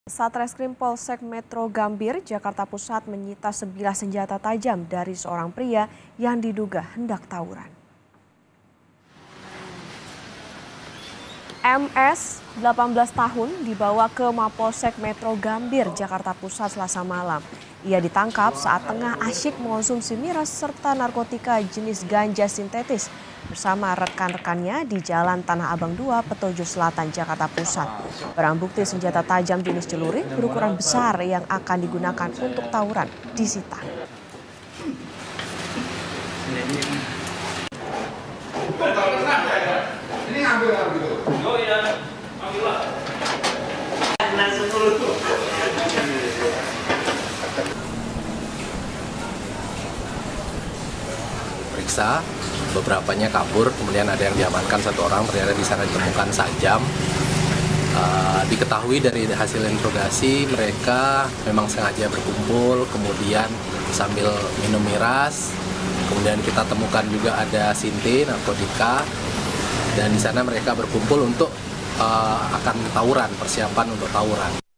Satreskrim Polsek Metro Gambir, Jakarta Pusat menyita sebilah senjata tajam dari seorang pria yang diduga hendak tawuran. MS, 18 tahun, dibawa ke Mapolsek Metro Gambir, Jakarta Pusat Selasa malam. Ia ditangkap saat tengah asyik mengonsumsi miras serta narkotika jenis ganja sintetis bersama rekan-rekannya di Jalan Tanah Abang 2, Petojo Selatan, Jakarta Pusat. Barang bukti senjata tajam jenis celurit berukuran besar yang akan digunakan untuk tawuran disita. Ini ngambil gitu. Oh iya, ambillah. Periksa, beberapanya kabur, kemudian ada yang diamankan satu orang, ternyata di sana ditemukan sajam. Diketahui dari hasil interogasi mereka memang sengaja berkumpul, kemudian sambil minum miras, kemudian kita temukan juga ada sinte, narkotika, dan di sana mereka berkumpul untuk akan tawuran, persiapan untuk tawuran.